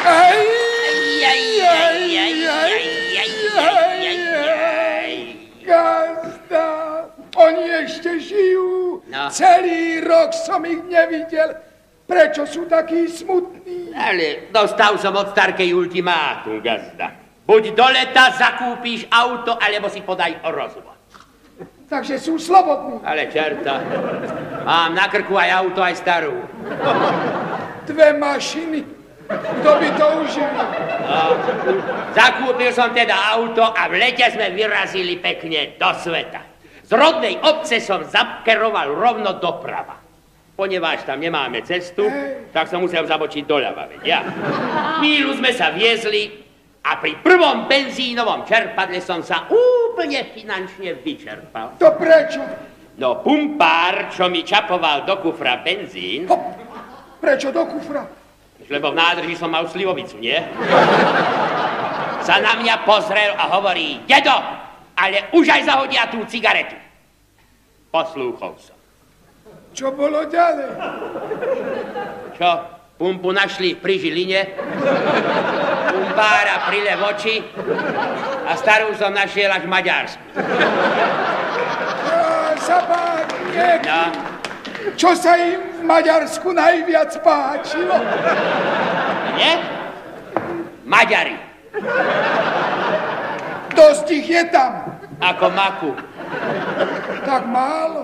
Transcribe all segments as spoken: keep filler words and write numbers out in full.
Aj, Jaj, jaj, jaj, jaj, jaj, jaj, jaj. Gazda, oni ešte žijú. No. Celý rok som ich nevidel. Prečo sú takí smutní? Ale dostal som od starkej ultimátum, gazda. Buď do leta zakúpíš auto, alebo si podaj o rozvod. Takže sú slobodní. Ale čerta, mám na krku aj auto, aj starú. Dve mašiny. Kto by to užil? No, zakúpil som teda auto a v lete sme vyrazili pekne do sveta. Z rodnej obce som zakeroval rovno doprava. Poneváž tam nemáme cestu, tak som musel zabočiť doľava, veď ja. Chvíľu sme sa viezli a pri prvom benzínovom čerpadle som sa úplne finančne vyčerpal. To prečo? No pumpár, čo mi čapoval do kufra benzín... Hop. Prečo do kufra? Lebo v nádrži som mal slivovicu, nie? Sa na mňa pozrel a hovorí, dedo, ale už aj zahodia tú cigaretu. Poslúchol som. Čo bolo ďalej? Čo? Pumpu našli pri Žiline, pumpára pri Levoči a starú som našiel až v Maďarsku. Zabáňte, No, čo sa im v Maďarsku najviac páčilo? nie? Maďari, Dosť ich je tam. ako maku. Tak málo.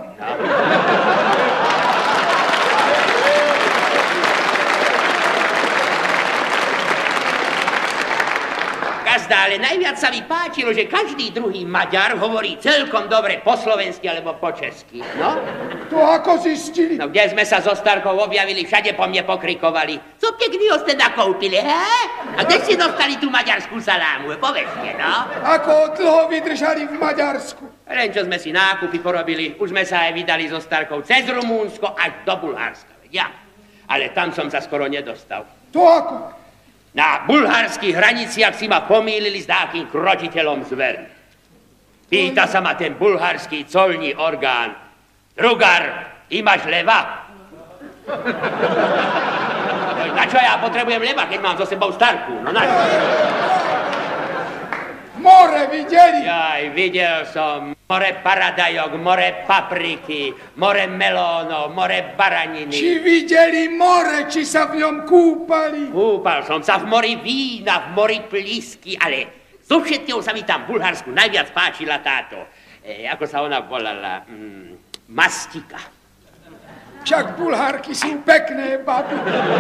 Gazda, ale najviac sa mi páčilo, že každý druhý Maďar hovorí celkom dobre po slovensky alebo po česky. No? To ako zistili? No, kde sme sa so Starkou objavili, všade po mne pokrikovali. Co pekný ho ste nakoupili, he? A kde si dostali tú maďarskú salámu? Povedzte, no? Ako dlho vydržali v Maďarsku? Len čo sme si nákupy porobili, už sme sa aj vydali so Starkou cez Rumúnsko až do Bulharska. Ja. Ale tam som sa skoro nedostal. To ako? Na bulharských hraniciach si ma pomýlili s takým krotiteľom zver. Pýta sa ma ten bulharský colný orgán. Drugar, imaš leva? Na čo ja potrebujem leva, keď mám so sebou Starku? No na čo? More videli? Jaj, videl som more paradajok, more papriky, more melónov, more baraniny. Či videli more, či sa v ňom kúpali? Kúpal som sa v mori vína, v mori plísky, ale so všetkého sa mi tam v Bulharsku najviac páčila táto, e, ako sa ona volala, mm, mastika. Však Bulhárky sú pekné baby.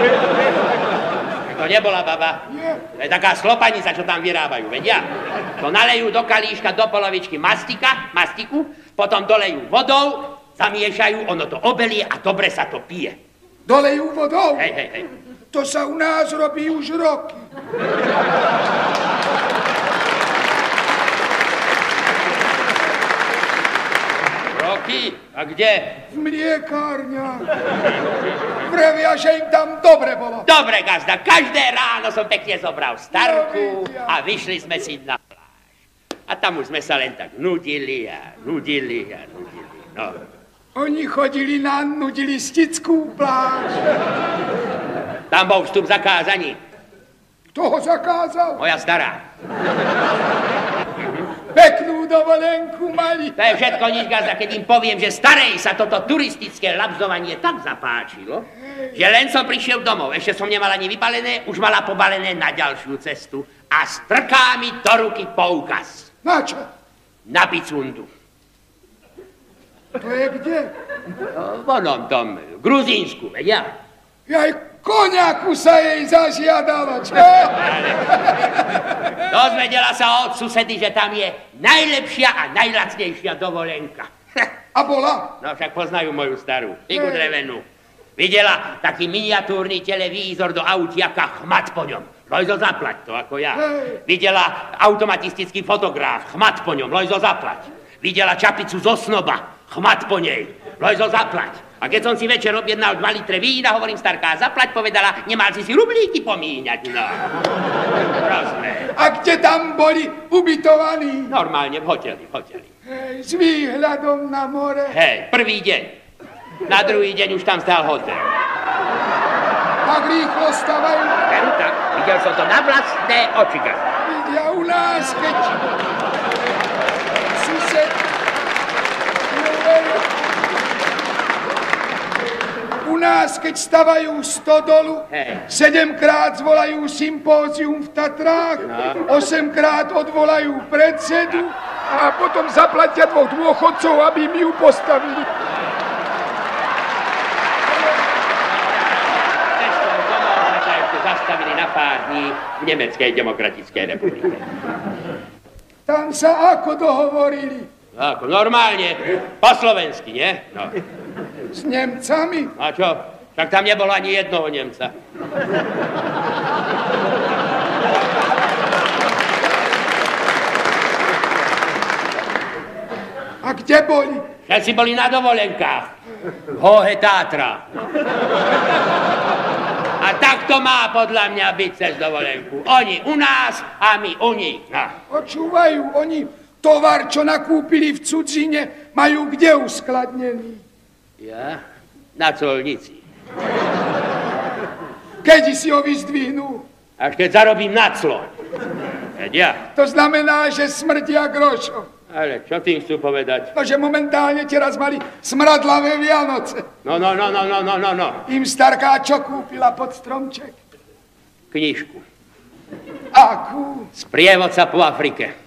To nebola baba. Nie. To je taká slopanica, čo tam vyrábajú, vedia? To nalejú do kalíška, do polovičky mastika, mastiku, potom dolejú vodou, zamiešajú, ono to obelie a dobre sa to pije. Dolejú vodou? Hej, hej, hej. To sa u nás robí už roky. Roky? A kde? V mliekárniach. Vravia, že im tam dobre bolo. Dobre, gazda, každé ráno som pekne zobral Starku a vyšli sme si na pláž. A tam už sme sa len tak nudili a nudili a nudili, no. Oni chodili na nudilistickú pláž. Tam bol vstup zakázaný. Kto ho zakázal? Moja stará. Peknú dovolenku mali. To je všetko nič, gazda, keď im poviem, že starej sa toto turistické labzovanie tak zapáčilo, že len som prišiel domov, ešte som nemal ani vypalené, už mala pobalené na ďalšiu cestu a strká mi do ruky poukaz. Na čo? Na Picundu. To je kde? V onom tom Gruzínsku, vedia? Jaj, koniaku sa jej zažiadala, čo? Dozvedela sa od susedy, že tam je najlepšia a najlacnejšia dovolenka. A bola? No však poznajú moju starú, figu drevenú. Videla taký miniatúrny televízor do autiaka, chmat po ňom. Lojzo, zaplať to, ako ja. Videla automatistický fotograf, chmat po ňom, Lojzo, zaplať. Videla čapicu zo snoba, chmat po nej, Lojzo, zaplať. A keď som si večer objednal dva litre vína, hovorím, Starká, zaplať, povedala, nemal si si rublíky pomíňať, no. Rozumie. A kde tam boli ubytovaní? Normálne v hoteli, v hoteli. Hej, s výhľadom na more. Hej, prvý deň. Na druhý deň už tam stál hotel. Tak rýchlo stavajú. Veru tak, Videl som to na vlastné očika. Vidia u nás, keď sused u nás, keď stavajú stodolu, Hej. sedemkrát zvolajú sympózium v Tatrách, No. osemkrát odvolajú predsedu a potom zaplatia dvoch dôchodcov, aby mi ju postavili. Zastavili na pár dní v Nemeckej demokratickej republike. Tam sa ako dohovorili? Ako, normálne, po slovensky, nie? No. S Nemcami? A čo? Však tam nebolo ani jednoho Nemca. A kde boli? Všetci boli na dovolenkách. V Hohe Tátra. A tak to má podľa mňa byť cez dovolenku. Oni u nás a my u nich. No. Počúvajú, oni tovar, čo nakúpili v cudzine, majú kde uskladnený? Ja? Na colnici. Kedy si ho vyzdvihnú? Až keď zarobím na clo. Veď ja. To znamená, že smrtia grošom. Ale čo tým chcú povedať? No, že momentálne teraz mali smradlavé Vianoce. No, no, no, no, no, no, no, no. Im starká čo kúpila pod stromček? Knižku. Akú? Sprievodca po Afrike.